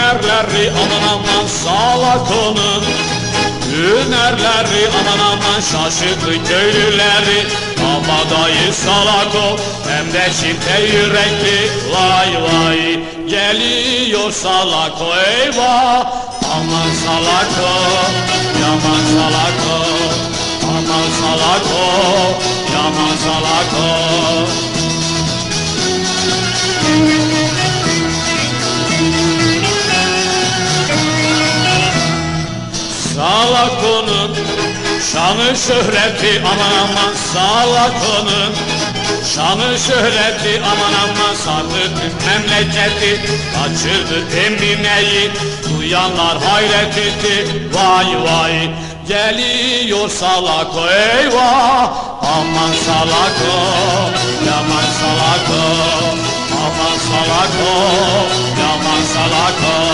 Hünerleri aman aman salak onun, hünerleri aman aman şaşırttı köylüleri. Kabadayı salak o, hem de çifte yürekli. Vay vay, geliyor salak o, eyvah. Aman salak o, yaman salak o, aman salak o, yaman salak o. Salak onun şanı şöhreti aman aman, salak onun şanı şöhreti aman aman. Sardı tüm memleketi, kaçırdı Emine'yi, duyanlar hayret etti. Vay vay, geliyor salak o, eyvah. Aman salak o, yaman salak o, aman salak o, yaman salak o.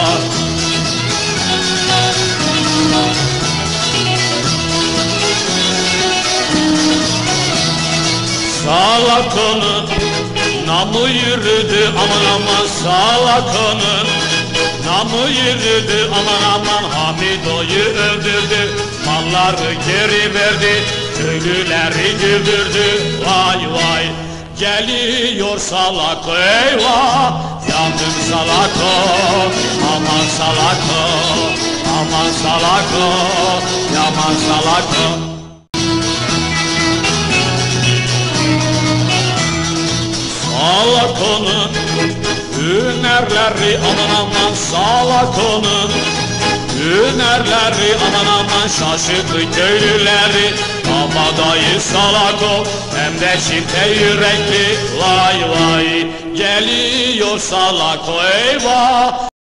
Salak onun namı yürüdü aman aman, salak onun namı yürüdü aman aman. Hamido'yu öldürdü, malları geri verdi, köylüleri güldürdü. Vay vay, geliyor salak o, eyvah. Yandım salak o, aman salak o, aman salak o, yaman salak o. Salak onun hünerleri aman aman, salak onun hünerleri aman aman şaşırttı köylüleri. Kabadayı salak o, hem de çifte yürekli. Vay vay, geliyor salak o, eyvah.